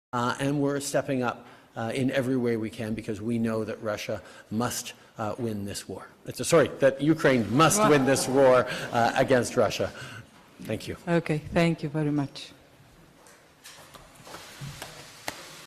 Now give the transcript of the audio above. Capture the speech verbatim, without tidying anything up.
uh, and we're stepping up uh, in every way we can because we know that Russia must uh, win this war. It's a, sorry, that Ukraine must win this war uh, against Russia. Thank you. Okay, thank you very much.